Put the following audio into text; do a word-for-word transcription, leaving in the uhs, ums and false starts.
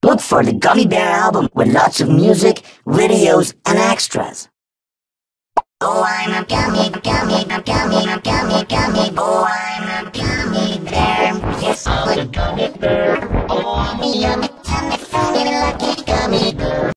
Look for the Gummy Bear album with lots of music, videos, and extras. Oh, I'm a gummy, gummy, gummy, gummy, gummy, gummy. Oh, I'm a gummy bear. Yes, I'm a gummy bear. Oh, I'm a yummy.